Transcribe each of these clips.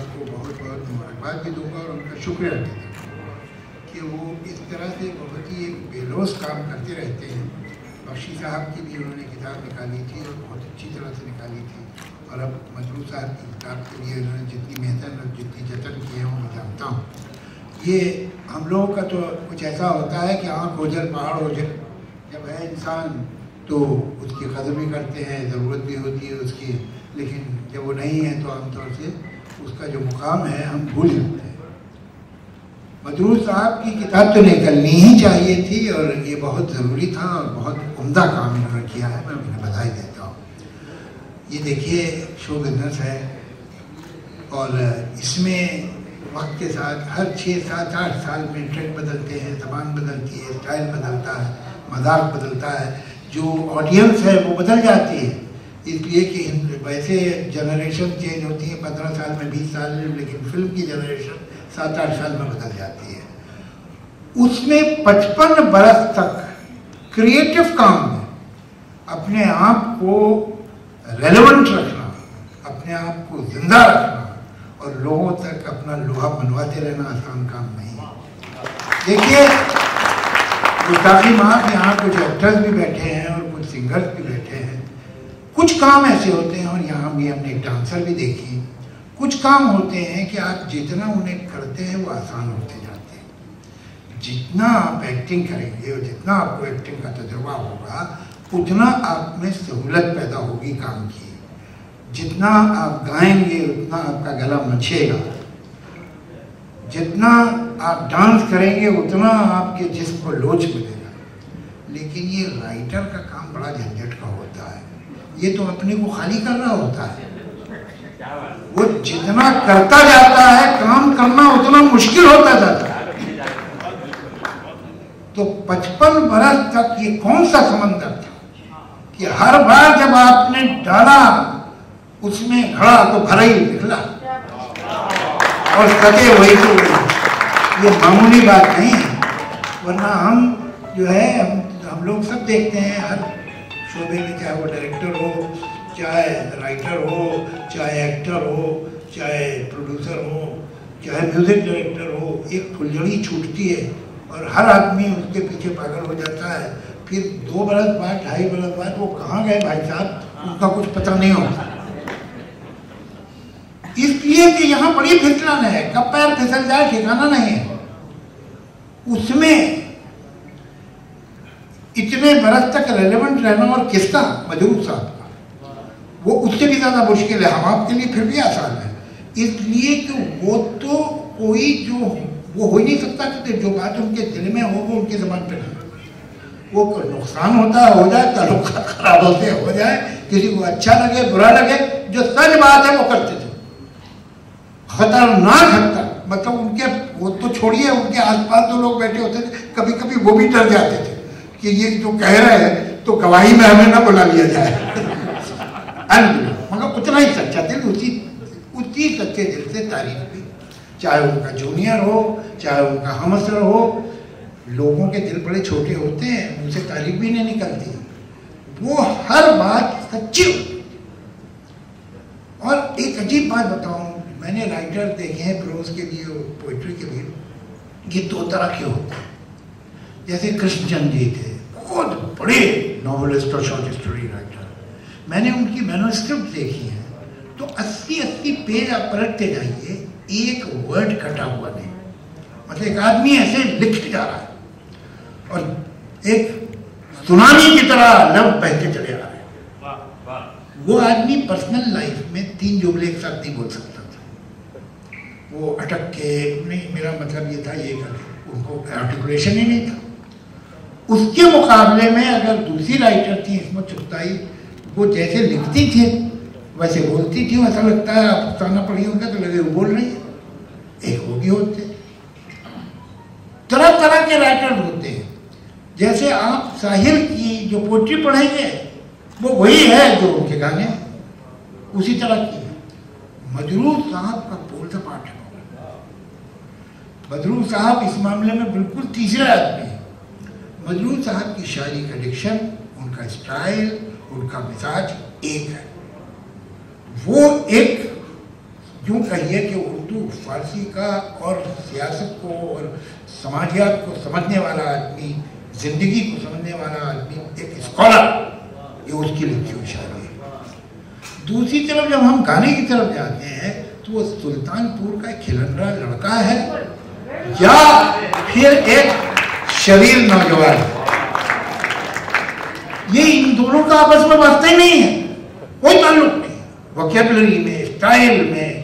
साहब को बहुत बहुत मुबारकबाद भी दूंगा और उनका शुक्रिया अदा करूँगा कि वो इस तरह से बहुत ही एक बेलोस काम करते रहते हैं। बख्शी साहब की भी उन्होंने किताब निकाली थी और बहुत अच्छी तरह से निकाली थी, और अब मजरूर साहब की किताब के लिए उन्होंने जितनी मेहनत और जितनी जतन की है वो मैं जानता हूँ। ये हम लोगों का तो कुछ ऐसा होता है कि आँख ओझल पहाड़ ओझल, जब है इंसान तो उसकी कदर भी करते हैं, ज़रूरत भी होती है उसकी, लेकिन जब वो नहीं है तो आमतौर से उसका जो मुकाम है हम भूल जाते हैं। मजरूर साहब की किताब तो निकलनी ही चाहिए थी और ये बहुत ज़रूरी था और बहुत उम्दा काम इन्होंने किया है, मैं उन्हें बधाई देता हूँ। ये देखिए शो बिजनेस है और इसमें वक्त के साथ हर 6, 7, 8 साल में ट्रेंड बदलते हैं, ज़बान बदलती है, स्टाइल बदलता है, मजाक बदलता है, जो ऑडियंस है वो बदल जाती है। इसलिए कि वैसे जनरेशन चेंज होती है 15 साल में, 20 साल में, लेकिन फिल्म की जनरेशन 7-8 साल में बदल जाती है। उसमें 55 बरस तक क्रिएटिव काम में अपने आप को रेलेवेंट रखना, अपने आप को जिंदा रखना और लोगों तक अपना लोहा मनवाते रहना आसान काम नहीं है। देखिए गुस्ताखी माफ, यहाँ कुछ एक्टर्स भी बैठे हैं और कुछ सिंगर्स भी बैठे हैं। कुछ काम ऐसे होते हैं, और यहाँ भी हमने एक डांसर भी देखी, कुछ काम होते हैं कि आप जितना उन्हें करते हैं वो आसान होते जाते हैं। जितना आप एक्टिंग करेंगे और जितना आपको एक्टिंग का तजुर्बा होगा उतना आप में सहूलत पैदा होगी काम की। जितना आप गाएंगे उतना आपका गला मचेगा, जितना आप डांस करेंगे उतना आपके जिस्म को लोच मिलेगा। लेकिन ये राइटर का काम बड़ा झंझट का होता है, ये तो अपने को खाली कर रहा होता है। वो जितना करता जाता है काम करना उतना मुश्किल होता जाता है। तो 55 बरस तक ये कौन सा समंदर था कि हर बार जब आपने डाला उसमें घड़ा तो भरा ही निकला और सके वही तो वही। ये मामूली बात नहीं है, वरना हम जो है हम लोग सब देखते हैं हर शोबे में, चाहे वो डायरेक्टर हो, चाहे राइटर हो, चाहे एक्टर हो, चाहे प्रोड्यूसर हो, चाहे म्यूजिक डायरेक्टर हो, एक फुलझड़ी छूटती है और हर आदमी उसके पीछे पागल हो जाता है। फिर 2 बरस बाद, 2.5 बरस बाद वो कहाँ गए भाई साहब, उनका कुछ पता नहीं होता। इसलिए कि यहाँ बड़ी फिसलन है, कब पैर फिसल जाए ठिकाना नहीं है। उसमें इतने बरस तक रेलेवेंट रहना, और किसका, मजरूर साहब का, वो उससे भी ज्यादा मुश्किल है। हम आपके लिए फिर भी आसान है, इसलिए कि वो तो कोई जो वो हो ही नहीं सकता कि जो बात उनके दिल में हो वो उनकी जबान पे नहीं। वो नुकसान होता है हो जाए, ताल्लुकात खराब होते हो जाए, किसी को अच्छा लगे बुरा लगे, जो सच बात है वो करते थे। खतरनाक हद तक, मतलब उनके वो तो छोड़िए, उनके आसपास जो लोग बैठे होते थे कभी कभी वो भी डर जाते थे कि ये जो कह रहे हैं तो गवाही में हमें ना बुला लिया जाए। मगर उतना ही सच्चा दिल, उसी सच्चे दिल से तारीफ भी, चाहे उनका जूनियर हो, चाहे उनका हमअसर हो। लोगों के दिल बड़े छोटे होते हैं, उनसे तारीफ भी नहीं निकलती, वो हर बात सच्ची होती। और एक अजीब बात बताऊं, मैंने राइटर देखे हैं प्रोज के लिए और पोइट्री के लिए, ये 2 तरह के होते हैं। जैसे कृष्णचंद्र जी थे, बहुत बड़े नॉवेलिस्ट और शॉर्ट स्टोरी राइटर, मैंने उनकी मैन्युस्क्रिप्ट देखी है तो 80-80 पेज आप पलटते जाइए, एक वर्ड कटा हुआ नहीं। मतलब एक आदमी ऐसे लिख जा रहा है और एक सुनामी की तरह लफ्ज बहते चले आ रहे हैं। वो आदमी पर्सनल लाइफ में 3 जुमले एक साथ नहीं बोल सकता था, वो अटक के, नहीं मेरा मतलब ये था, ये उनको आर्टिकुलेशन ही नहीं था। उसके मुकाबले में अगर दूसरी राइटर थी इसमें चुगताई, वो जैसे लिखती थी वैसे बोलती थी, ऐसा लगता है आप ताना पड़ी होगा तो लगे वो बोल रही है। एक वो भी होते, तरह तरह के राइटर होते हैं। जैसे आप साहिर की जो पोट्री पढ़ेंगे वो वही है जो उनके गाने, उसी तरह की है। मजरूर साहब का बोल से पाठ है। मजरूर साहब इस मामले में बिल्कुल तीसरे आदमी है। मजरूर साहब की शायरी का डिक्शन, उनका स्टाइल, उनका मिजाज एक है। वो एक यूँ कहिए कि उर्दू फारसी का और सियासत को और समाजियात को समझने वाला आदमी, ज़िंदगी को समझने वाला आदमी, एक स्कॉलर, ये उसकी लिखी हुई शायरी है। दूसरी तरफ जब हम गाने की तरफ जाते हैं तो वो सुल्तानपुर का एक खिलंदरा लड़का है या फिर एक शरीर नौजवान। ये इन दोनों का आपस में वास्ता ही नहीं है, कोई ताल्लुक नहीं, वोकैबुलरी में, स्टाइल में,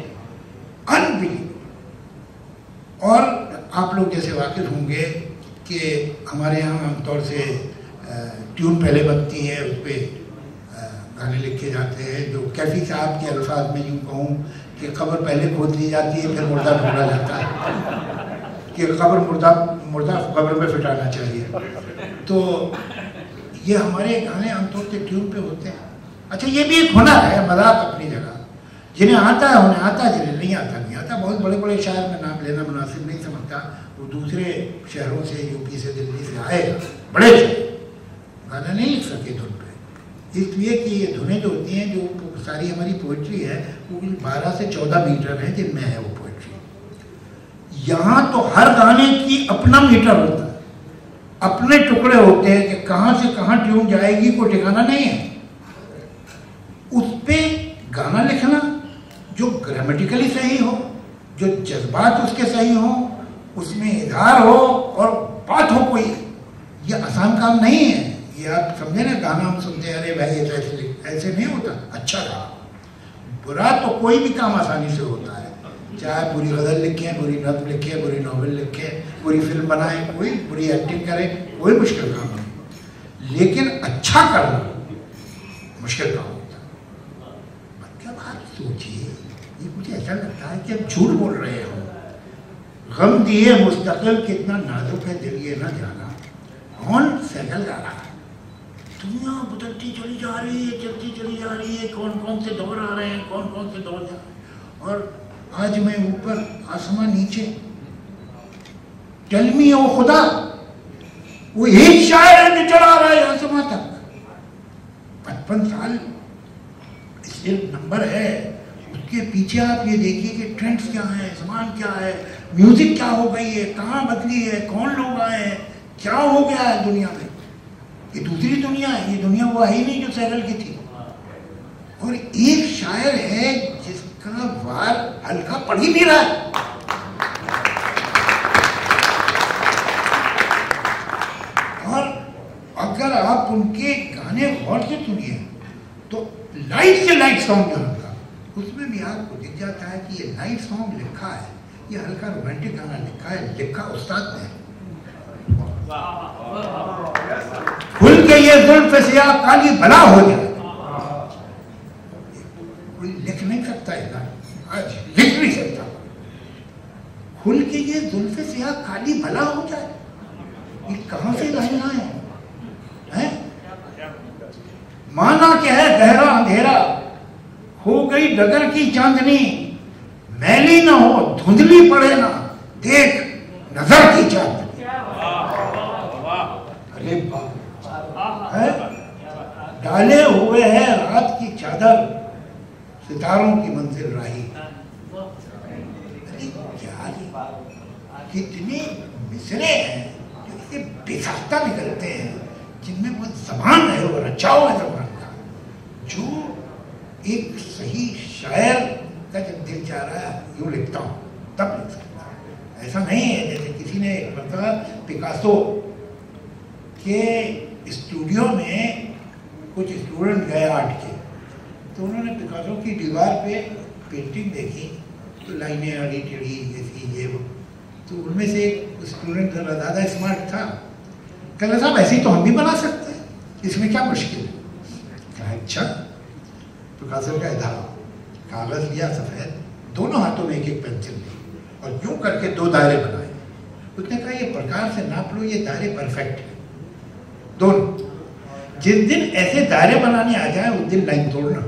अनबिलीवेबल। और आप लोग जैसे वाकिफ होंगे कि हमारे यहाँ आमतौर से ट्यून पहले बनती है, उस पर गाने लिखे जाते हैं, जो कैफी साहब के अल्फाज में यूँ कहूँ कि खबर पहले खोद ली जाती है फिर मुर्दा ढूंढा जाता है कि खबर मुर्दा खबर में फिटाना चाहिए। तो ये हमारे गाने आमतौर से ट्यून पे होते हैं। अच्छा, ये भी एक हुनर है, मजाक अपनी जगह, जिन्हें आता है उन्हें आता, जिन्हें नहीं आता नहीं आता। बहुत बड़े बड़े शायर में नाम लेना मुनासिब नहीं समझता, वो दूसरे शहरों से, यूपी से, दिल्ली से आए बड़े गाना नहीं लिख सके धुन पे, इसलिए कि ये धुनें जो होती हैं, जो सारी हमारी पोइट्री है वो 12 से 14 मीटर है जिनमें है वो पोइट्री। यहाँ तो हर गाने की अपना मीटर होता है, अपने टुकड़े होते हैं कि कहाँ से कहाँ ट्यून जाएगी कोई ठिकाना नहीं है। उस पर गाना लिखना जो ग्रामेटिकली सही हो, जो जज्बात उसके सही हो, उसमें इजहार हो और बात हो कोई, ये आसान काम नहीं है। ये आप समझे ना, गाना हम सुनते हैं अरे भाई ऐसे नहीं होता। अच्छा काम बुरा तो कोई भी काम आसानी से होता है, चाहे बुरी गज़ल लिखें, बुरी नज़्म लिखें, बुरी नॉवेल लिखें, बुरी फिल्म बनाएं, कोई बुरी एक्टिंग करें, कोई मुश्किल काम नहीं, लेकिन अच्छा करना मुश्किल काम होता है। मतलब आप सोचिए, ये मुझे ऐसा लगता है कि अब झूठ बोल रहे हो। गम दिए मुस्तकिल कितना नाजुक है दिल ये ना जाना, कौन सैकल जा रहा है, दुनिया बदलती चली जा रही है, चलती चली जा रही है, कौन कौन से दौर आ रहे हैं, कौन कौन से दौर जा रहे हैं। और आज मैं ऊपर आसमां नीचे, टेल मी ओ खुदा, वो एक शायर है जो चला रहा है आसमां तक। 55 साल सिर्फ नंबर है, उसके पीछे आप ये देखिए कि ट्रेंड्स क्या है, सामान क्या है, म्यूजिक क्या हो गई है, कहाँ बदली है, कौन लोग आए हैं, क्या हो गया है दुनिया में। ये दूसरी दुनिया है, ये दुनिया वो आई नहीं जो सैरल की थी। और एक शायर है जिसका वार हल्का पड़ ही नहीं रहा है। और अगर आप उनके गाने गौर से सुनिए तो लाइट से लाइट सॉन्ग जो होगा उसमें भी आपको दिख जाता है कि ये लाइट सॉन्ग लिखा है, ये हल्का रोमांटिक गाना लिखा है, लिखा उस्ताद ने। खुल के ये जुल्फ सियाह काली भला हो जाए, कोई लिख नहीं सकता है, आज लिख नहीं सकता। खुल के ये जुल्फ सियाह काली भला हो जाए, ये कहां से लाइन आए हैं? माना कि है गहरा अंधेरा, हो गई डगर की चांदनी, मैली ना हो धुंधली पड़े ना, देख नजर की चांदनी। अरे बाप है, डाले हुए हैं रात की चादर, सितारों की मंजिल राही। अरे क्या कितने मिसरे हैं जो इसे बेसाख्ता निकलते हैं, जिनमें वो जबान है, वो रचाव है जबान का, जो एक सही शायर का जब दिल चाह रहा है यूँ लिखता हूँ तब लिख सकता है। ऐसा नहीं है जैसे किसी ने पता पिकासो के स्टूडियो में कुछ स्टूडेंट गए आर्ट के, तो उन्होंने पिकासो की दीवार पे पेंटिंग देखी तो लाइनें अड़ी टेढ़ी जैसी ये वो, तो उनमें से एक स्टूडेंट ज़रा ज़्यादा स्मार्ट था, कहना साहब ऐसी तो हम भी बना सकते हैं, इसमें क्या मुश्किल है। अच्छा, पिकासो का इधर कागज़ लिया सफ़ेद, दोनों हाथों में एक एक पेंसिल ली और यूँ करके 2 दायरे बनाए। उसने कहा ये प्रकार से नाप लो, ये दायरे परफेक्ट है दोनों। जिस दिन ऐसे दायरे बनाने आ जाए उस दिन लाइन तोड़ना।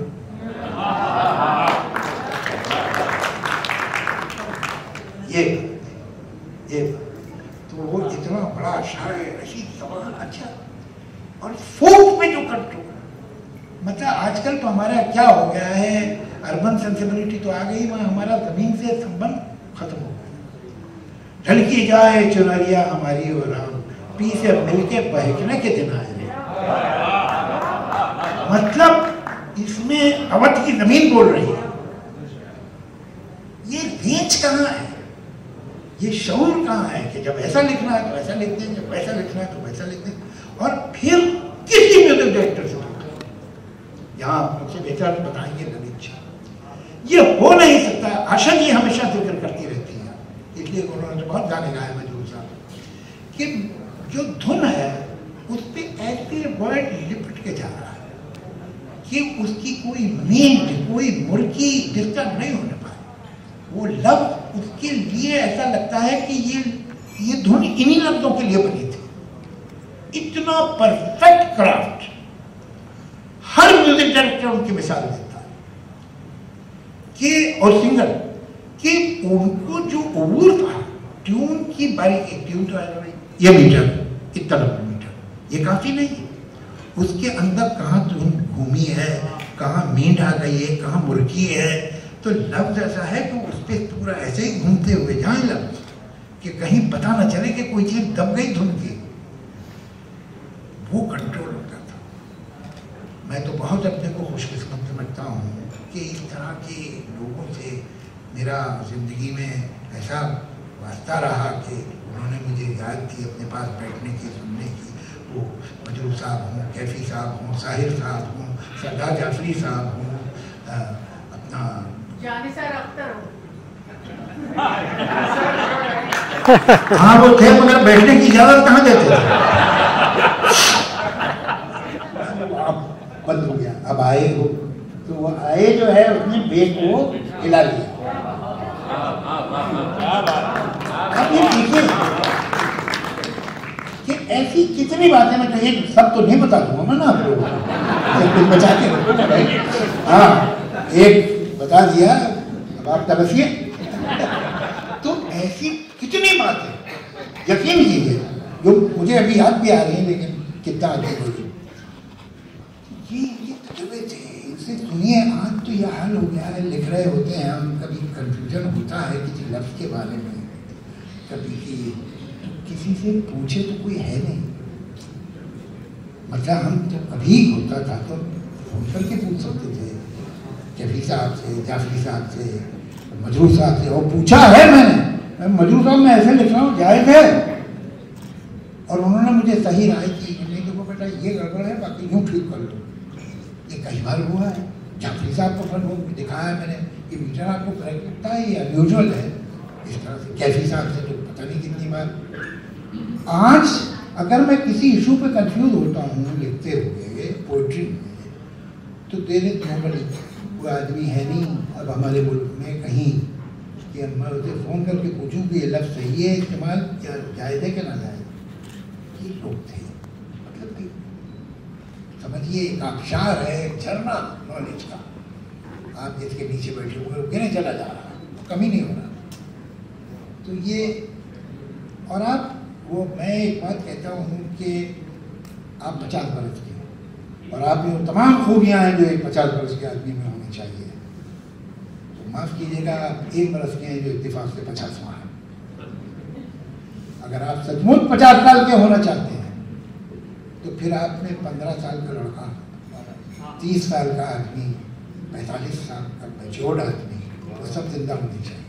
ये तो वो इतना बड़ा शायर, रशीद जवान, अच्छा, और फोक में जो कंट्रोल, मतलब आजकल तो हमारा क्या हो गया है, अर्बन सेंसिबिलिटी तो आ गई, वहाँ हमारा ज़मीन से संबंध खत्म हो गया। ढलकी जाए चुनरिया हमारी और राम, पी से मिलके बहकने के दिन आए रे। मतलब इसमें अवध की जमीन बोल रही है। ये रेंज कहाँ है, ये शऊर कहाँ है कि जब ऐसा लिखना है तो ऐसा लिख दें, जब वैसा लिखना है तो वैसा लिख दें। और फिर किसी म्यूजिक डायरेक्टर से यहाँ मुझसे बेहतर बताएंगे ललित जी, ये हो नहीं सकता। आशा जी हमेशा जिक्र करती रहती है, इसलिए उन्होंने बहुत गाने गाए मजरूर साहब कि जो धुन है उस पर ऐसे वर्ड लिपट के जा रहा है कि उसकी कोई मींड, कोई मुर्गी डिस्टर्ब नहीं होने पाए। वो लफ्ज उसके लिए ऐसा लगता है कि ये धुन इन्हीं लफ्जों के लिए बनी थी। इतना परफेक्ट क्राफ्ट हर म्यूजिक डायरेक्टर उनकी मिसाल देता है कि, और सिंगर, कि उनको जो उबूर था ट्यून की बारीकी, ट्यून तो है भाई ये मीटर, इतना लंबा मीटर, ये काफी नहीं है। उसके अंदर कहाँ धुन घूमी है, कहाँ मींड आ गई है, कहाँ मुर्गी है। तो लफ्ज ऐसा है कि उस पर पूरा ऐसे ही घूमते हुए जाए लफ्ज कि कहीं पता ना चले कि कोई चीज दब गई धुन की। वो कंट्रोल होता था। मैं तो बहुत अपने को खुशकिस्मत समझता हूँ कि इस तरह के लोगों से मेरा जिंदगी में ऐसा वास्ता रहा कि उन्होंने मुझे याद की अपने पास बैठने की, सुनने की। वो मजरूर साहब हों, कैफी साहब हों, साहिर साहब हों, सरदार जाफरी साहब हों, अपना जानिसार अख्तर हो। हाँ वो थे, मगर बैठने की इजाजत कहाँ देते थे। अब बंद हो गया, अब आए हो तो वो आए जो है उसने बेग को हिला लिया। अब ये देखिए कि ऐसी कितनी बातें, मैं तो एक सब तो नहीं बता दूंगा मैं ना आप लोगों को, बचा के रखो। हाँ एक बता दिया, अब आप तरसिए। तो ऐसी कितनी बातें यकीन कीजिए जो मुझे अभी याद भी आ रही है, लेकिन कितना आगे बोलिए। ये तजुर्बे थे, इनसे सुनिए। आज तो यह हाल हो गया है, लिख रहे होते हैं हम, कभी कंफ्यूजन होता है किसी लफ्ज के बारे में, कभी किसी से पूछे तो कोई है नहीं। मतलब हम तो अभी होता था तो फोन करके पूछ सकते थे कैफी साहब से, जाफरी साहब से, मजरूर साहब से, और पूछा है मैंने, मजरूर साहब मैं ऐसे लिख रहा हूँ, जायज़ है? और उन्होंने मुझे सही राय की, नहीं देखो बेटा ये गड़बड़ है, बाकी यूँ ठीक कर लो। ये कई बार हुआ है। जाफरी साहब को फिर दिखाया है मैंने कि मीटर आपको करेक्ट लगता है, ये अनयूजुअल है, इस तरह से। कैफी साहब से तो पता नहीं कितनी बार। आज अगर मैं किसी इशू पे कंफ्यूज होता हूँ लिखते हुए पोइट्री में, तो देर इज नोबडी, वो आदमी है नहीं अब हमारे मुल्क में कहीं कि मैं उसे फ़ोन करके पूछूं कि ये लफ्ज़ सही है, इस्तेमाल क्या जायज़ है कि ना जायज़। ये लोग थे, मतलब कि समझिए एक आबशार है, झरना नॉलेज का, आप जिसके नीचे बैठे हुए गिरे चला जा रहा है, कमी नहीं हो रहा। तो ये, और आप वो, मैं एक बात कहता हूँ कि आप 50 बरस के, और आप में वो तमाम खूबियाँ हैं जो एक 50 बरस के आदमी में होनी चाहिए। तो माफ़ कीजिएगा, आप 1 बरस के हैं जो इत्तेफाक से 50वां है। अगर आप सचमुच 50 साल के होना चाहते हैं तो फिर आप में 15 साल का लड़का, 30 साल का आदमी, 45 साल का मैच्योर्ड आदमी, वो सब जिंदा होनी चाहिए।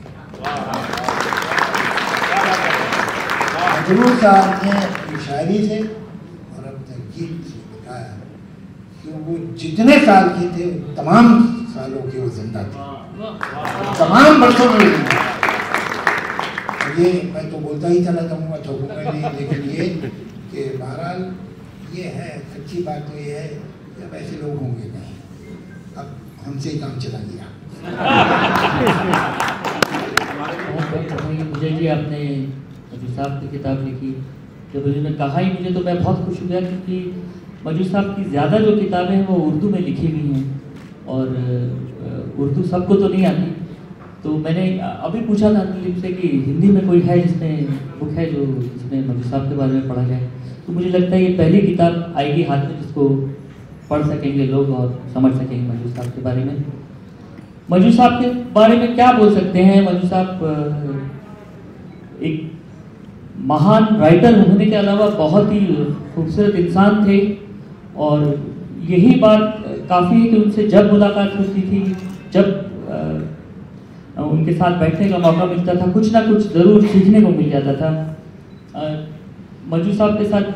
मजरूर साहब ने अपनी शायरी से और अपने गीत से बताया कि वो जितने साल के थे तमाम सालों के वो जिंदा थे, तमाम वर्षों में जिंदा। ये मैं तो बोलता ही चला जाऊँगा, थोकूंगा नहीं, लेकिन ये कि बहरहाल ये है, सच्ची बात तो ये है कि अब ऐसे लोग होंगे नहीं, अब हमसे ही काम चला गया। मुझे जी आपने मजरूर साहब की किताब लिखी, जब उन्होंने कहा ही मुझे, तो मैं बहुत खुश हुआ, क्योंकि मजरूर साहब की ज़्यादा जो किताबें हैं वो उर्दू में लिखी हुई हैं, और उर्दू सबको तो नहीं आती। तो मैंने अभी पूछा था दिलीप से कि हिंदी में कोई है जिसमें बुक है जो जिसमें मजरूर साहब के बारे में पढ़ा जाए। तो मुझे लगता है ये पहली किताब आएगी हाथ में जिसको पढ़ सकेंगे लोग और समझ सकेंगे मजरूर साहब के बारे में। मजू साहब के बारे में क्या बोल सकते हैं? मजू साहब एक महान राइटर होने के अलावा बहुत ही खूबसूरत इंसान थे, और यही बात काफ़ी है कि उनसे जब मुलाकात होती थी, जब उनके साथ बैठने का मौका मिलता था, कुछ ना कुछ ज़रूर सीखने को मिल जाता था। मजू साहब के साथ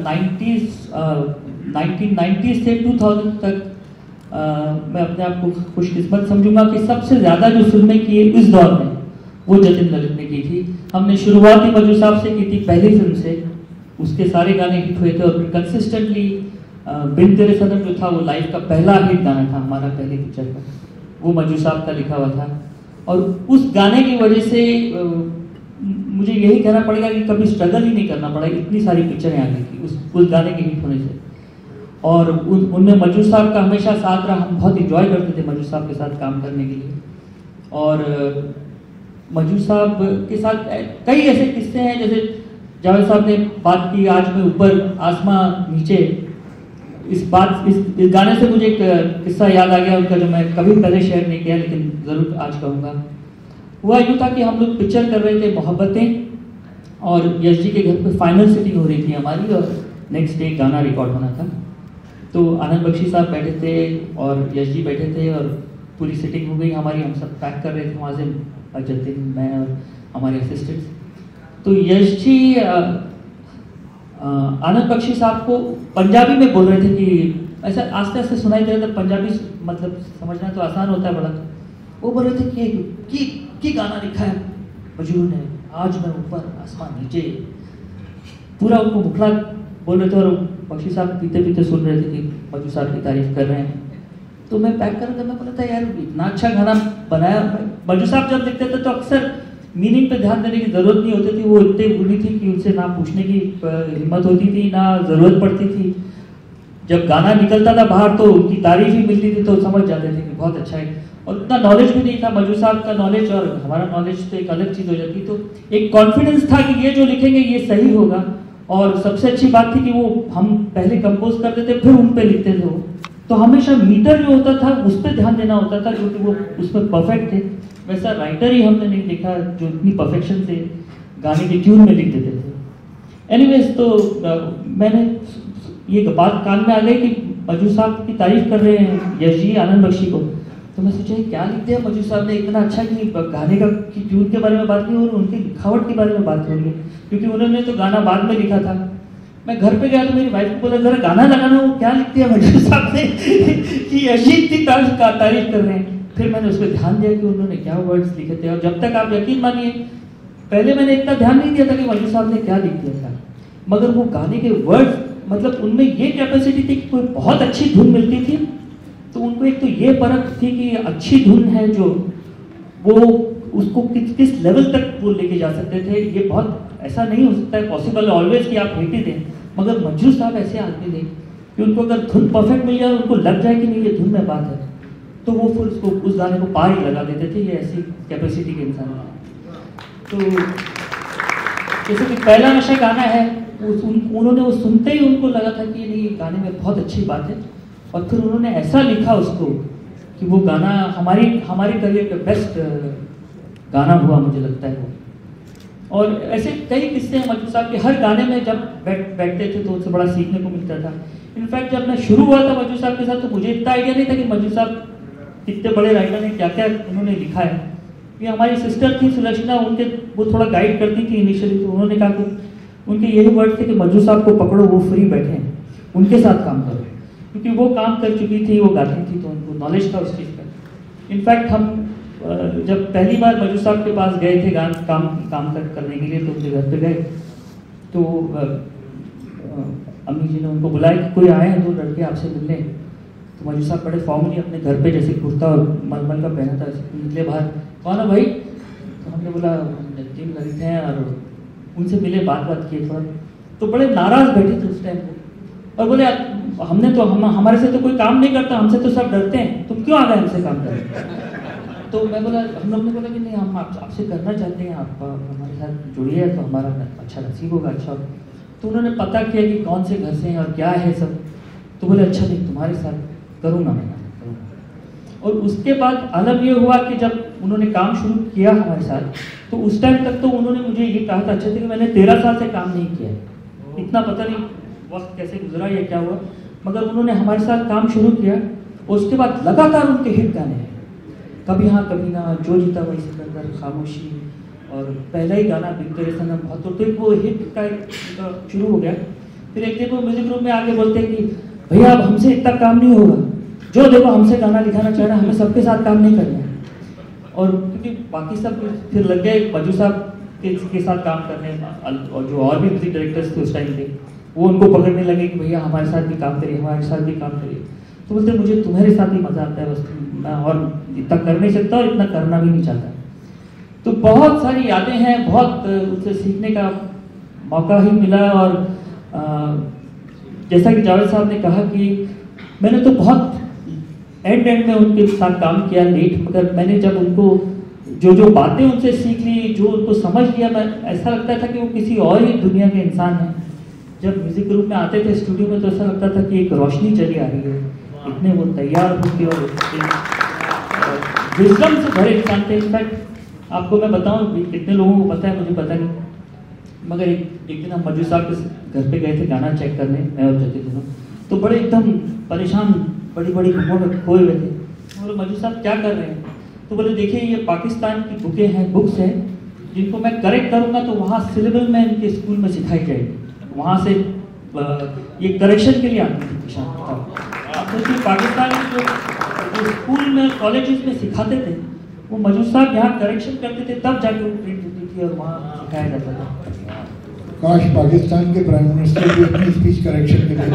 1990s से 2000 तक मैं अपने आप को खुशकिस्मत समझूंगा कि सबसे ज़्यादा जो फिल्में की इस दौर में वो जतिन ललित ने की थी। हमने शुरुआत ही मजू साहब से की थी, पहली फिल्म से। उसके सारे गाने हिट हुए थे और फिर कंसिस्टेंटली बिन तेरे सनम जो था वो लाइफ का पहला हिट गाना था हमारा, पहले पिक्चर का, वो मजू साहब का लिखा हुआ था। और उस गाने की वजह से मुझे यही कहना पड़ेगा कि कभी स्ट्रगल ही नहीं करना पड़ा, इतनी सारी पिक्चरें आ गई थी उस गाने के हिट होने से। और उनमें मजू साहब का हमेशा साथ रहा, हम बहुत इंजॉय करते थे मजू साहब के साथ काम करने के लिए। और मजू साहब के साथ कई ऐसे किस्से हैं, जैसे जावेद साहब ने बात की आज मैं ऊपर आसमां नीचे, इस गाने से मुझे एक किस्सा याद आ गया उनका, जो मैं कभी पहले शेयर नहीं किया लेकिन ज़रूर आज कहूँगा। हुआ यूँ था कि हम लोग पिक्चर कर रहे थे मोहब्बतें, और यश जी के घर पे फाइनल सिटिंग हो रही थी हमारी, और नेक्स्ट डे गाना रिकॉर्ड होना था। तो आनंद बख्शी साहब बैठे थे और यश जी बैठे थे, और पूरी सिटिंग हो गई हमारी, हम सब पैक कर रहे थे वहाँ से, जतिन, मैं और हमारे असिस्टेंट्स। तो यश जी आनंद बख्शी साहब को पंजाबी में बोल रहे थे कि ऐसा आस्ते आस्ते सुनाई दे रहा था, पंजाबी मतलब समझना तो आसान होता है बड़ा। वो बोल रहे थे कि गाना लिखा है मजू ने, आज मैं ऊपर आसमान नीचे, पूरा उनको मुखला बोल रहे थे, और बख्शी साहब पीते पीते सुन रहे थे कि मजू साहब की तारीफ कर रहे हैं। तो मैं पैक कर मैं बोला था यार इतना अच्छा गाना बनाया। मजू साहब जब लिखते थे तो अक्सर मीनिंग पे ध्यान देने की जरूरत नहीं होती थी, वो इतने गुणी थी कि उनसे ना पूछने की हिम्मत होती थी ना जरूरत पड़ती थी। जब गाना निकलता था बाहर तो उनकी तारीफ ही मिलती थी, तो समझ जाते थे कि बहुत अच्छा है। और उतना नॉलेज भी नहीं था, मजू साहब का नॉलेज और हमारा नॉलेज तो एक अलग चीज़ हो जाती। तो एक कॉन्फिडेंस था कि ये जो लिखेंगे ये सही होगा। और सबसे अच्छी बात थी कि वो हम पहले कंपोज करते थे फिर उन पे लिखते थे वो, तो हमेशा मीटर जो होता था उस पर ध्यान देना होता था, क्योंकि वो उसमें परफेक्ट थे। वैसा राइटर ही हमने नहीं देखा जो इतनी परफेक्शन से गाने की ट्यून में लिख देते थे। एनीवेज, तो मैंने ये बात कान में आ गई कि मजू साहब की तारीफ कर रहे हैं यश जी आनंद बख्शी को, तो मैं सोचा क्या लिख दिया मजू साहब ने इतना अच्छा कि गाने का की ट्यून के बारे में बात की और उनकी लिखावट के बारे में बात हो रही है, क्योंकि उन्होंने तो गाना बाद में लिखा था। मैं घर पे गया तो मेरी वाइफ को बोला जरा गाना लगाना, वो क्या लिख दिया मजू साहब ने कि अजीब की तारीफ कर रहे हैं। फिर मैंने उस पर ध्यान दिया कि उन्होंने क्या वर्ड्स लिखे थे, और जब तक आप यकीन मानिए पहले मैंने इतना ध्यान नहीं दिया था कि मजू साहब ने क्या लिख दिया था, मगर वो गाने के वर्ड्स मतलब उनमें ये कैपेसिटी थी कि कोई बहुत अच्छी धुन मिलती थी तो उनको एक तो ये परख थी कि अच्छी धुन है जो वो उसको किस लेवल तक वो लेके जा सकते थे। ये बहुत ऐसा नहीं हो सकता है पॉसिबल ऑलवेज कि आप हिट ही दें, मगर मंजू साहब ऐसे आदमी थे कि उनको अगर धुन परफेक्ट मिल जाए, उनको लग जाए कि नहीं ये धुन में बात है, तो वो फिर उसको उस गाने को पार ही लगा देते थे। ये ऐसी कैपेसिटी के इंसान हैं। तो जैसे कि पहला नशा गाना है, उन्होंने वो सुनते ही उनको लगा था कि नहीं गाने में बहुत अच्छी बात है, और फिर उन्होंने ऐसा लिखा उसको कि वो गाना हमारी करियर का बेस्ट गाना हुआ, मुझे लगता है वो। और ऐसे कई किस्से हैं मजू साहब के, हर गाने में जब बैठते थे तो उनसे बड़ा सीखने को मिलता था। इनफैक्ट जब मैं शुरू हुआ था मजू साहब के साथ तो मुझे इतना आइडिया नहीं था कि मजू साहब कितने बड़े राइटर हैं, क्या क्या उन्होंने लिखा है। ये हमारी सिस्टर थी सुलक्षणा, वो थोड़ा गाइड करती थी इनिशियली, तो उन्होंने कहा कि उनके यही वर्ड थे कि मजू साहब को पकड़ो, वो फ्री बैठे हैं, उनके साथ काम करो, क्योंकि वो काम कर चुकी थी, वो गाती थी, तो उनको नॉलेज था उस चीज़ का। इनफैक्ट हम जब पहली बार मजू साहब के पास गए थे काम करने के लिए, तो उनके घर पे गए तो अम्मी जी ने उनको बुलाया कि कोई आए हैं दो लड़के आपसे मिलने। तो मजू साहब बड़े फॉर्मली अपने घर पे जैसे कुर्ता और मलमल का पहना था, निकले बाहर, कौन है भाई? तो हमने बोला टीम ललित हैं, और उनसे मिले, बात किए थोड़ा, तो बड़े नाराज बैठे थे उस टाइम पे, और बोले हमने तो हमारे से तो कोई काम नहीं करता, हमसे तो सब डरते हैं, तुम क्यों आ गए हमसे काम करने? तो मैं बोला, हम लोग ने बोला कि नहीं हम आपसे करना चाहते हैं, आप हमारे साथ जुड़िए तो हमारा अच्छा नसीब होगा, अच्छा। तो उन्होंने पता किया कि कौन से घर से हैं और क्या है सब, तो बोले अच्छा नहीं तुम्हारे साथ करूँगा मैं करूँगा। और उसके बाद अलग ये हुआ कि जब उन्होंने काम शुरू किया हमारे साथ, तो उस टाइम तक तो उन्होंने मुझे ये कहा था अच्छे से कि मैंने 13 साल से काम नहीं किया है। इतना पता नहीं वक्त कैसे गुजरा या क्या हुआ, मगर उन्होंने हमारे साथ काम शुरू किया और उसके बाद लगातार उनके हिट गाने हैं, कभी हाँ कभी ना, जो जीता वही सिकंदर, खामोशी, और पहला ही गाना बिन तेरे सनम बहुत। तो एक वो हिट का शुरू हो गया। फिर एक दिन वो म्यूजिक रूम में आके बोलते हैं कि भैया अब हमसे इतना काम नहीं होगा, जो देखो हमसे गाना लिखाना चाह रहा है, हमें सबके साथ काम नहीं करना है। और क्योंकि बाकी सब फिर लग गए मजू साहब के साथ काम करने, और जो और भी म्यूजिक डायरेक्टर्स थे उस टाइम पे, वो उनको पकड़ने लगे कि भैया हमारे साथ भी काम करिए, हमारे साथ भी काम करिए। तो बोलते मुझे तुम्हारे साथ ही मज़ा आता है, बस मैं और इतना कर नहीं सकता और इतना करना भी नहीं चाहता। तो बहुत सारी यादें हैं, बहुत उनसे सीखने का मौका ही मिला। और जैसा कि जावेद साहब ने कहा कि मैंने तो बहुत एंड में उनके साथ काम किया लेट, मगर मैंने जब उनको जो बातें उनसे सीख ली, जो उनको समझ लिया, मैं ऐसा लगता था कि वो किसी और ही दुनिया के इंसान हैं। जब म्यूजिक ग्रुप में आते थे स्टूडियो में तो ऐसा लगता था कि एक रोशनी चली आ रही है, इतने वो तैयार होते और विजडम से भरे इंसान थे। इनफैक्ट आपको मैं बताऊं, कितने लोगों को पता है मुझे पता नहीं, मगर एक दिन हम मजू साहब के घर पे गए थे गाना चेक करने, मैं और जति दोनों, तो बड़े एकदम परेशान, बड़ी बड़ी बुकों में खोए हुए थे। बोले मजू साहब क्या कर रहे हैं? तो बोले देखिए ये पाकिस्तान की बुकें हैं, बुक्स हैं, जिनको मैं करेक्ट करूँगा तो वहाँ सिलेबल में इनके स्कूल में सिखाई जाएगी, वहाँ से ये करेक्शन के लिए आती थी किसान किताब। तो पाकिस्तान में जो स्कूल में कॉलेजेस में सिखाते थे, वो मजू साहब यहाँ करेक्शन करते थे, तब जाके वो प्रिंट होती थी और वहाँ सिखाया जाता था। काश पाकिस्तान के प्राइम मिनिस्टर भी अपनी स्पीच करेक्शन के लिए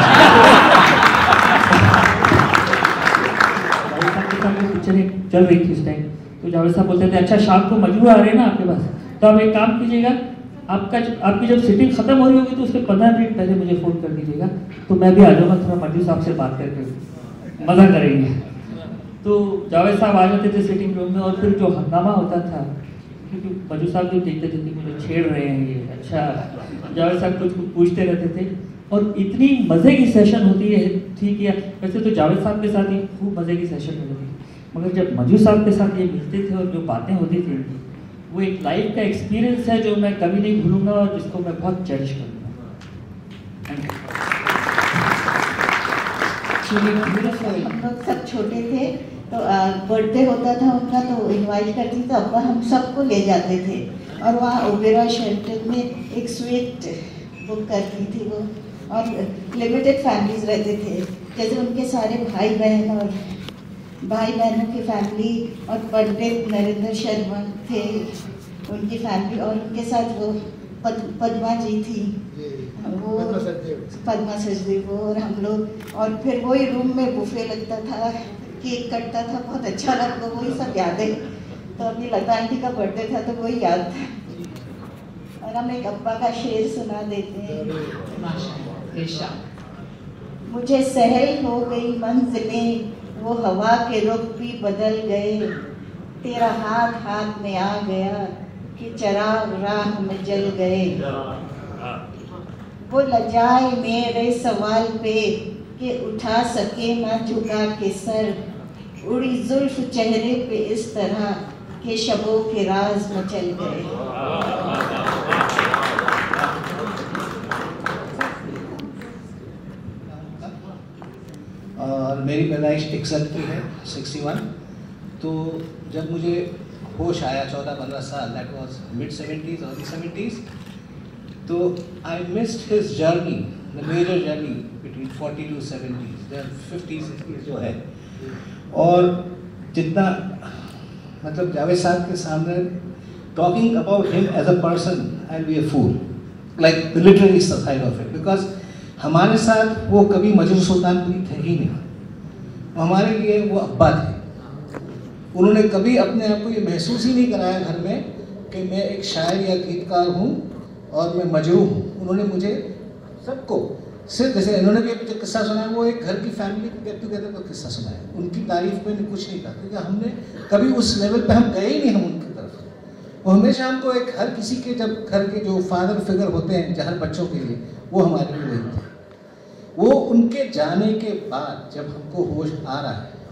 पिक्चरें चल रही थी उस टाइम, तो जावेद साहब बोलते थे अच्छा शाम को मजरू आ रहे हैं ना आपके पास, तो आप एक काम कीजिएगा, आपकी जब सिटिंग खत्म हो रही होगी तो उसके 15 मिनट पहले मुझे फ़ोन कर दीजिएगा, तो मैं भी आ जाऊँगा, थोड़ा मजरू साहब से बात करके मज़ा करेंगे। तो जावेद साहब आ जाते थे सिटिंग रूम में, और फिर जो हंगामा होता था, क्योंकि मजू साहब भी देखते थे कि मुझे छेड़ रहे हैं ये, अच्छा जावेद साहब कुछ पूछते रहते थे, और इतनी मज़े की सेशन होती है थी कि वैसे तो जावेद साहब के साथ ही खूब मज़े की सेशन होती थी, मगर जब मजू साहब के साथ ये मिलते थे और जो बातें होती थी, वो एक लाइफ का एक्सपीरियंस है जो मैं कभी नहीं भूलूंगा और जिसको मैं बहुत चेरिश करूँगा। हम लोग सब छोटे थे तो बर्थडे होता था उनका, तो इनवाइट करती तो अब्बा हम सबको ले जाते थे, और वहाँ ओबेरॉय शेल्टर में एक स्वीट बुक करती थी वो, और लिमिटेड फैमिलीज रहते थे, जैसे उनके सारे भाई बहन और भाई बहनों की फैमिली, और पंडित नरेंद्र शर्मा थे उनकी फैमिली, और उनके साथ वो पद्मा जी थी, वो पद्मा सचदेव, और हम लोग, और फिर वही रूम में बुफे लगता था, केक कटता था, बहुत अच्छा लगता, वही सब यादें। तो अभी लता आंटी का बर्थडे था तो वही याद था, और हम एक अब्बा का शेर सुना देते हैं। मुझे सहल हो गई मंजिलें, वो हवा के रुख भी बदल गए, तेरा हाथ हाथ में आ गया कि चिराग राह में जल गए, वो लजाए मेरे सवाल पे कि उठा सके ना झुका के सर, उड़ी जुल्फ चेहरे पे इस तरह के शबों के राज मचल गए। और मेरी पैदाइश 61 की है, 61। तो जब मुझे होश आया 14-15 साल, that was mid 70s, early 70s, तो I missed his journey, the major journey between 40 to 70s, there 50s 60s जो है। और जितना मतलब जावेद साहब के सामने talking about him as a person, I be a fool, like the literary side of it, because हमारे साथ वो कभी मजरू सुल्तानपुरी थे ही नहीं, हमारे लिए वो अब्बा थे। उन्होंने कभी अपने आप को ये महसूस ही नहीं कराया घर में कि मैं एक शायर या गीतकार हूँ और मैं मजरू हूँ। उन्होंने मुझे सबको सिर्फ, जैसे इन्होंने भी एक किस्सा सुनाया, वो एक घर की फैमिली के गेट टुगेदर का किस्सा सुनाया, उनकी तारीफ में कुछ नहीं था, क्योंकि हमने कभी उस लेवल पे हम गए ही नहीं, हम उनकी तरफ। वो हमेशा हमको एक, हर किसी के जब घर के जो फादर फिगर होते हैं हर बच्चों के लिए, वो हमारे लिए वही थे। वो उनके जाने के बाद जब हमको होश आ रहा है,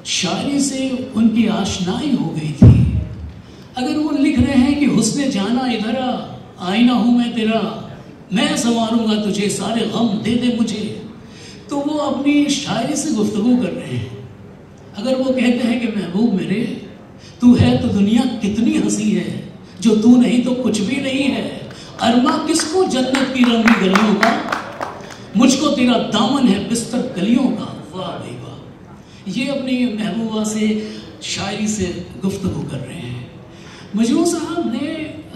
शायरी से उनकी आशनाई हो गई थी। अगर वो लिख रहे हैं कि हुस्ने जाना इधर आईना हूं मैं तेरा, मैं संवारूंगा तुझे, सारे गम दे दे मुझे, तो वो अपनी शायरी से गुफ्तगू कर रहे हैं। अगर वो कहते हैं कि महबूब मेरे तू है तो दुनिया कितनी हंसी है, जो तू नहीं तो कुछ भी नहीं है, अरमा किसको जन्नत की रंगी गलियों का, मुझको तेरा दामन है बिस्तर गलियों का। वाह भाई वाह, ये अपनी महबूबा से शायरी से गुफ्तगू कर रहे हैं। मजनू साहब ने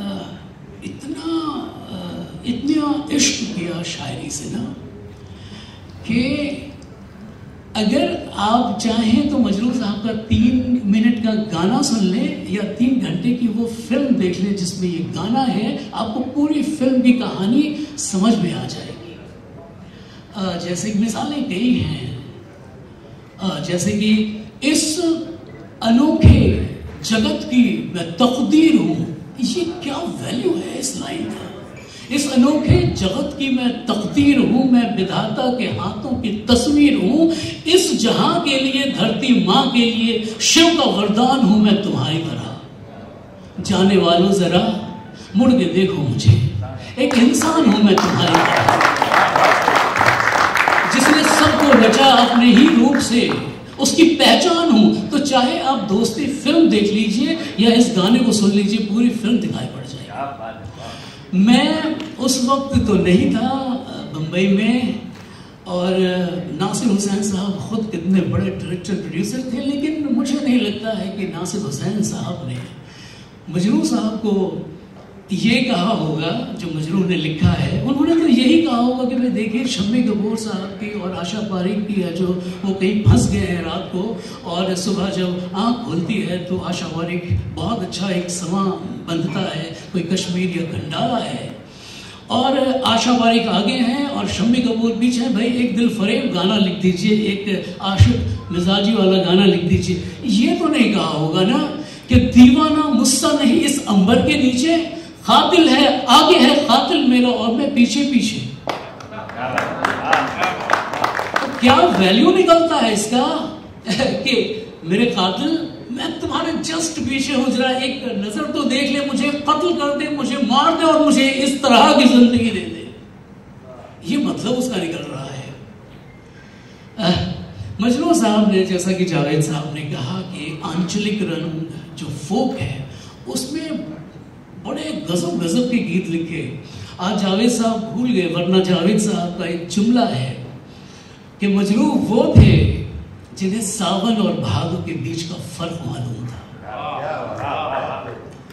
इतना इश्क किया शायरी से ना, कि अगर आप चाहें तो मजनू साहब का 3 मिनट का गाना सुन लें या 3 घंटे की वो फिल्म देख लें जिसमें ये गाना है, आपको पूरी फिल्म की कहानी समझ में आ जाएगी। जैसे कि मिसालें कई हैं, जैसे कि इस अनोखे जगत की मैं तकदीर हूं, ये क्या वैल्यू है इस लाइन का। इस अनोखे जगत की मैं तकदीर हूं, मैं विधाता के हाथों की तस्वीर हूं, इस जहां के लिए धरती मां के लिए शिव का वरदान हूं मैं तुम्हारी तरह। जाने वालों जरा मुड़ के देखो मुझे, एक इंसान हूं मैं तुम्हारी तरह, जिसने सबको रचा अपने ही रूप से, उसकी पहचान हूं। तो चाहे आप दोस्ती फिल्म देख लीजिए या इस गाने को सुन लीजिए, पूरी फिल्म दिखाई पड़ जाएगी। मैं उस वक्त तो नहीं था बम्बई में, और नासिर हुसैन साहब खुद कितने बड़े डायरेक्टर प्रोड्यूसर थे, लेकिन मुझे नहीं लगता है कि नासिर हुसैन साहब ने मजनू साहब को ये कहा होगा जो मजनू ने लिखा है। उन्होंने तो यही कहा होगा कि भाई देखिए शम्मी कपूर साहब की और आशा पारेख की है, जो वो कहीं फंस गए हैं रात को, और सुबह जब आँख खुलती है तो आशा पारेख बहुत अच्छा एक समा बंधता है, कोई कश्मीर या खंडाला है, और आशा पारेख आगे हैं और शम्मी कपूर पीछे है। भाई एक दिल फरेब गाना लिख दीजिए, एक आशिक मिजाजी वाला गाना लिख दीजिए। ये तो नहीं कहा होगा ना कि दीवाना मुझसा नहीं इस अंबर के नीचे, कातिल है आगे है कातिल मेरा और मैं पीछे पीछे। तो क्या वैल्यू निकलता है इसका कि मेरे कातिल मैं तुम्हारे जस्ट पीछे हूं, जरा एक नजर तो देख ले, मुझे कत्ल कर दे, मुझे मार दे और मुझे इस तरह की जिंदगी दे दे। ये मतलब उसका निकल रहा है। मजनू साहब ने, जैसा कि जावेद साहब ने कहा कि आंचलिक रंग जो फोक है उसमें बड़े गजब गजब के गीत लिखे। आज जावेद साहब भूल गए, वरना जावेद साहब का एक जुमला है कि मजनू वो थे जिन्हें सावन और भादों के बीच का फर्क मालूम था।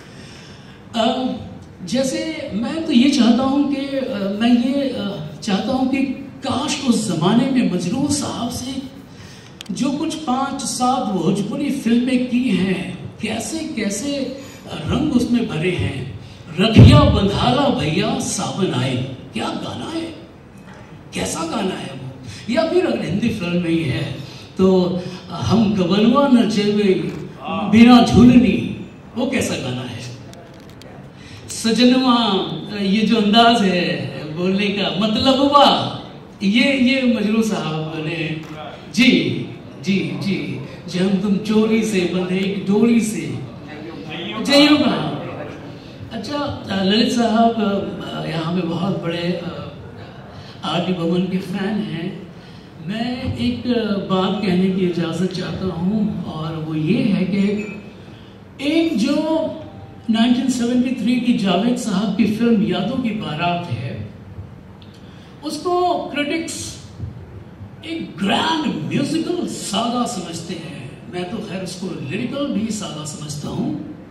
जैसे मैं तो ये चाहता हूं कि मैं ये चाहता हूं कि काश उस जमाने में मजनू साहब से जो कुछ 5-7 भोजपुरी फिल्में की हैं, कैसे कैसे रंग उसमें भरे हैं। रखिया बंधाला भैया सावन आए, क्या गाना है, कैसा गाना है वो। या फिर अगर हिंदी फिल्म में ही है तो हम गबनवा न जेवे बिना झूलनी, वो कैसा गाना है। सजनवा, ये जो अंदाज है बोलने का, मतलब हुआ ये मजनू साहब ने जी जी जी जब हम तुम चोरी से बंधे एक डोरी से जइयो का। अच्छा, ललित साहब यहाँ पे बहुत बड़े आर.डी. बर्मन के फैन हैं। मैं एक बात कहने की इजाज़त चाहता हूँ, और वो ये है कि एक जो 1973 की जावेद साहब की फिल्म यादों की बारात है, उसको क्रिटिक्स एक ग्रैंड म्यूजिकल सागा समझते हैं। मैं तो खैर उसको लिरिकल भी सागा समझता हूँ।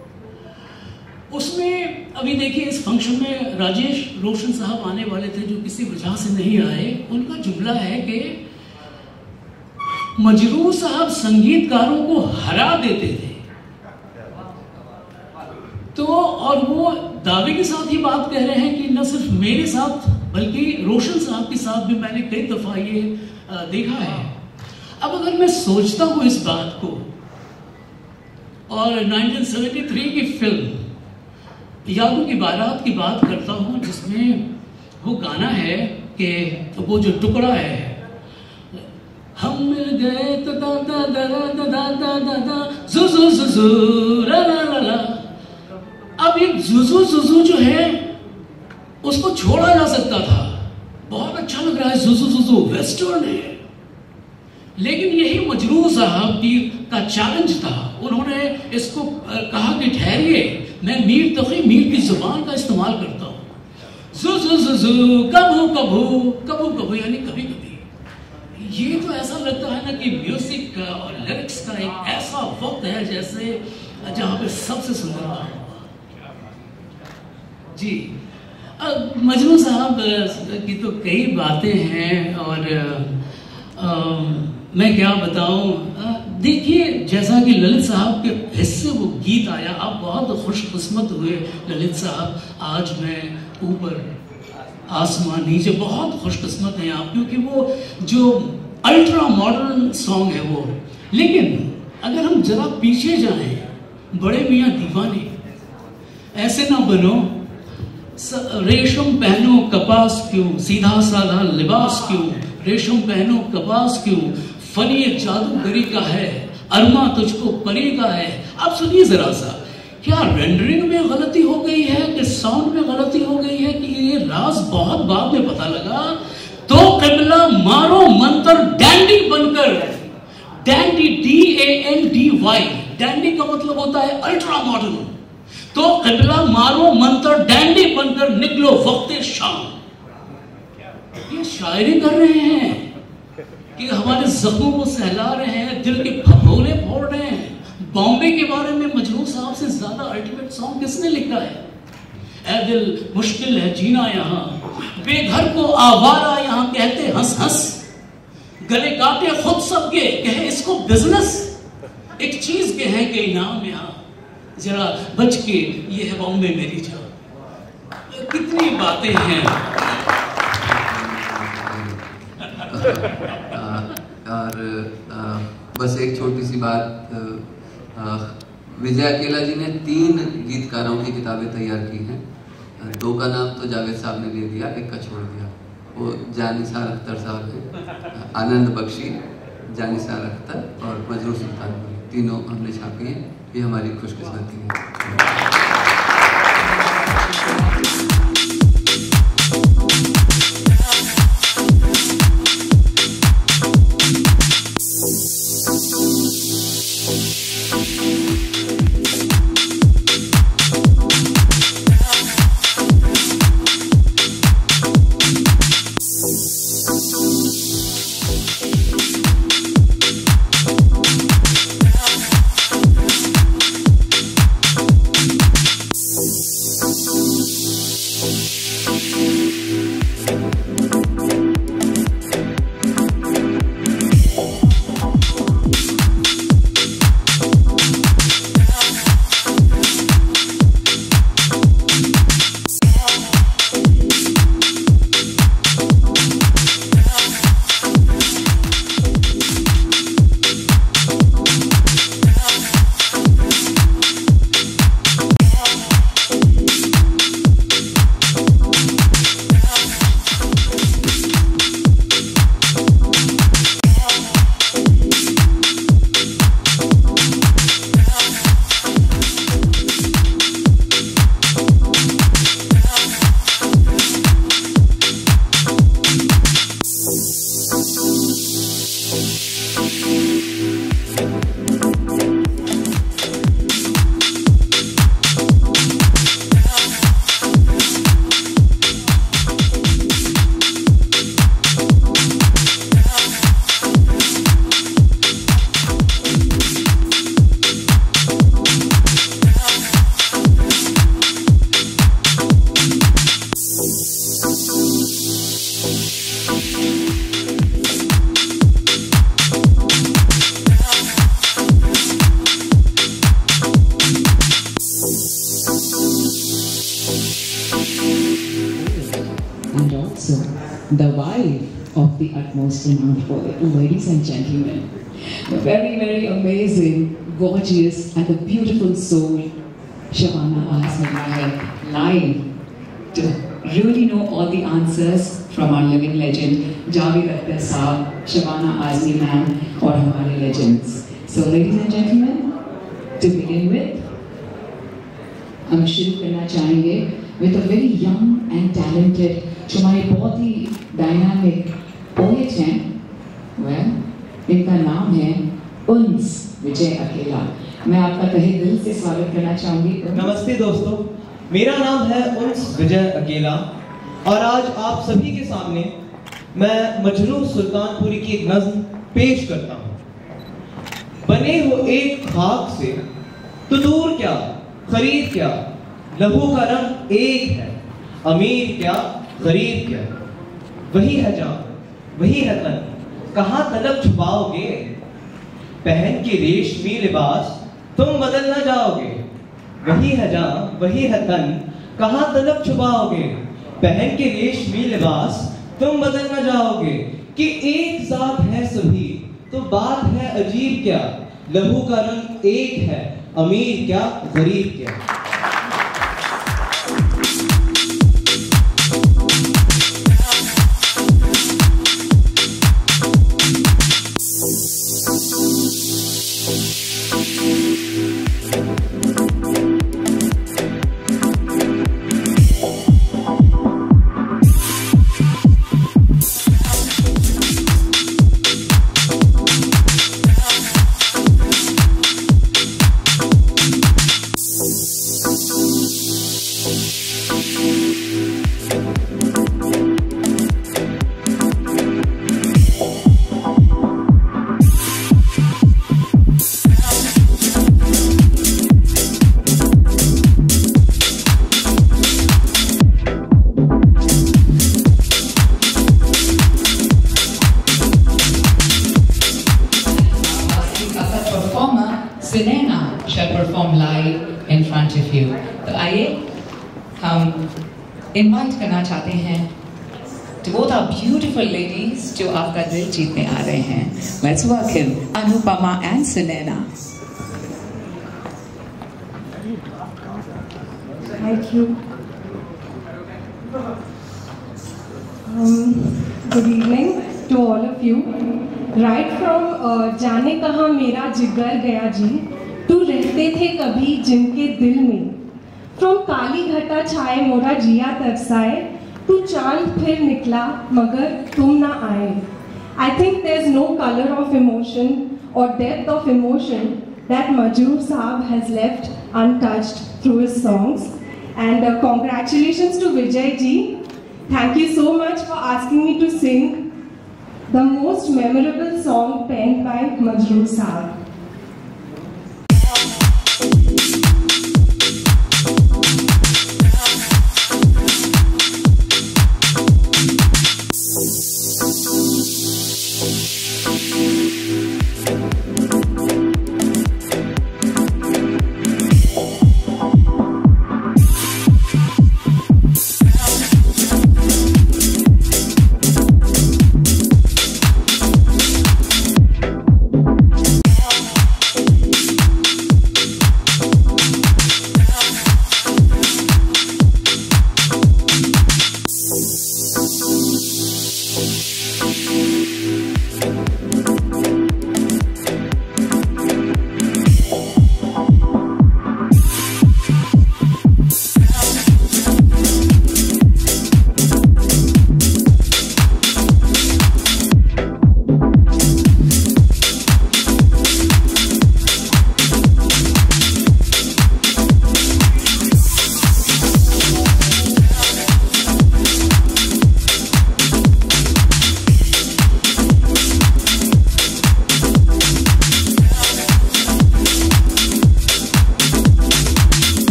उसमें अभी देखिए इस फंक्शन में राजेश रोशन साहब आने वाले थे, जो किसी वजह से नहीं आए। उनका जुमला है कि मजरू साहब संगीतकारों को हरा देते थे। तो और वो दावे के साथ ही बात कह रहे हैं कि न सिर्फ मेरे साथ बल्कि रोशन साहब के साथ भी मैंने कई दफा ये देखा है। अब अगर मैं सोचता हूं इस बात को, और 1973 की फिल्म यादों की बारात की बात करता हूं, जिसमें वो गाना है कि वो जो टुकड़ा है, हम मिल गए दा दा दा दा दा दा दा दा दा जू जू जू जू ला ला ला ला। अब ये जुजू जुजू जो है उसको छोड़ा जा सकता था, बहुत अच्छा लग रहा है जुजू जुजू, वेस्टर्न है। लेकिन यही मजरूह साहब की का चैलेंज था, उन्होंने इसको कहा कि ठहरिए, मैं मीर तकी मीर की जुबान का इस्तेमाल करता हूँ। जुजू जुजू कभू कभू कभू कभू यानी कभी कभी। ये तो ऐसा लगता है ना कि म्यूजिक का और लिरिक्स का एक ऐसा वक्त है जैसे जहाँ पे सबसे सुंदर काम हुआ। जी मजनू साहब की तो कई बातें हैं और मैं क्या बताऊं। देखिए जैसा कि ललित साहब के हिस्से वो गीत आया, आप बहुत खुशकिस्मत हुए ललित साहब, आज मैं ऊपर आसमान नीचे, बहुत खुशकिस्मत हैं आप, क्योंकि वो जो अल्ट्रा मॉडर्न सॉन्ग है वो। लेकिन अगर हम जरा पीछे जाएं, बड़े मियाँ दीवाने, ऐसे ना बनो, रेशम पहनो कपास क्यों, सीधा साधा लिबास क्यों, रेशम पहनो कपास क्यों, फनी एक जादूगरी का है, अरमा तुझको परी का है। अब सुनिए जरा सा, क्या रेंडरिंग में गलती हो गई है कि साउंड में गलती हो गई है कि ये राज बहुत बाद में पता लगा। तो क़िबला मारो मंत्र डैंडी बनकर, डैंडी DANDY, डैंडी का मतलब होता है अल्ट्रा मॉडर्न। तो क़िबला मारो मंत्र डैंडी बनकर निकलो वक्ते शाम। ये शायरी कर रहे हैं कि हमारे जख्मों को सहला रहे हैं, दिल के फफोले फोड़ रहे हैं। बॉम्बे के बारे में मजनू साहब से ज्यादा अल्टीमेट सॉन्ग किसने लिखा है? ऐ दिल मुश्किल है जीना यहाँ, बेघर को आवारा यहाँ कहते हंस हंस, गले काटे खुद सबके कहे इसको बिजनेस, एक चीज के है कि इनाम यहाँ, जरा बच के ये है बॉम्बे मेरी जान। कितनी बातें हैं। और बस एक छोटी सी बात, विजय अकेला जी ने 3 गीतकारों की किताबें तैयार की हैं। 2 का नाम तो जावेद साहब ने ले दिया, 1 का छोड़ दिया, वो जानिसार अख्तर साहब हैं, आनंद बख्शी, जानिसार अख्तर और मजरूह सुल्तान, तीनों हमने छापी हैं। ये हमारी खुशकिस्मती है। the wife of the utmost renowned poet. Ladies and gentlemen, the very, very amazing, gorgeous, and the beautiful soul, Shabana Azmi, live to really know all the answers from our living legend, Javed Akhtar Saab, Shabana Azmi ma'am, और हमारे legends. So, ladies and gentlemen, to begin with, हम शुरू करना चाहेंगे with a very young and talented, जो हमारे बहुत ही dynamic poet हैं, well, इनका नाम है उन्स विजय अकेला. मैं आपका तहे दिल से स्वागत करना चाहूँगी. नमस्ते दोस्तों, मेरा नाम है उन्स विजय अकेला और आज आप सभी के सामने मैं मजरू सुल्तानपुरी की एक नज़्म पेश करता हूँ. बने हो एक खाक से तो दूर क्या, खरीद क्या, लहू का रंग एक है, अमीर क्या, गरीब क्या, वही है जान, वही है तन, कहाँ तलब छुपाओगे, पहन के रेशमी लिबास तुम बदल ना जाओगे. वही है जान, वही है तन, कहाँ तलब छुपाओगे, पहन के रेशमी लिबास तुम बदल ना जाओगे. कि एक जात है सभी तो बात है अजीब क्या, लहू का रंग एक है, अमीर क्या, गरीब क्या. इनवाइट करना चाहते हैं to both our beautiful ladies जो आपका दिल जीतने आ रहे हैं. Let's welcome Anupama and Sunaina. Thank you. Good evening to all of you. Right from जाने कहाँ मेरा जिगर गया जी, तू रहते थे कभी जिनके दिल में, फ्रॉम काली घटा छाए मोरा जिया तरसाए, तू चांद फिर निकला मगर तुम ना आए. I think there's no color of emotion or depth of emotion that Majroor Saab has left untouched through his songs. And congratulations to Vijay ji. Thank you so much for asking me to sing the most memorable song penned by Majroor Saab.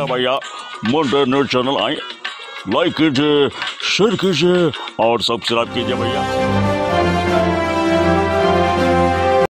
भैया Munde news channel आए, like कीजिए, share कीजिए और subscribe कीजिए भैया।